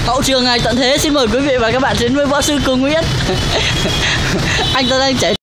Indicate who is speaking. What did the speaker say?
Speaker 1: Hậu trường ngày tận thế xin mời quý vị và các bạn đến với võ sư Cường Nguyễn. Anh ta đang chạy